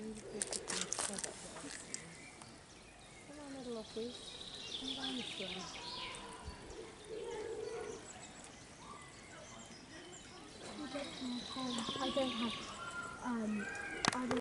Come on, little Lockies. Come down this way. I don't have